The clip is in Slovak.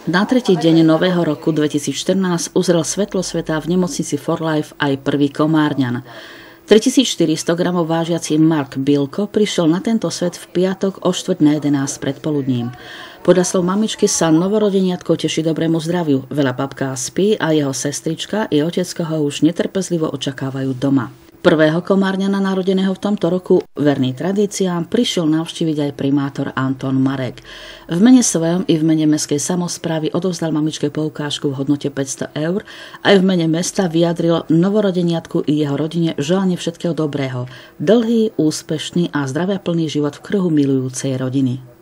Na tretí deň nového roku 2014 uzrel svetlo sveta v nemocnici For Life aj prvý Komárňan. 3400 gramov vážiaci Mark Bilko prišiel na tento svet v piatok o 10:45 predpoludním. Podľa slov mamičky sa novorodeniatko teší dobrému zdraviu. Veľa babká spí a jeho sestrička i otecko ho už netrpezlivo očakávajú doma. Prvého Komárňana narodeného v tomto roku, verný tradíciám, prišiel navštíviť aj primátor Anton Marek. V mene svojom i v mene mestskej samosprávy odovzdal mamičke poukážku v hodnote 500 eur a aj v mene mesta vyjadril novorodeniatku i jeho rodine želanie všetkého dobrého, dlhý, úspešný a zdraviaplný život v kruhu milujúcej rodiny.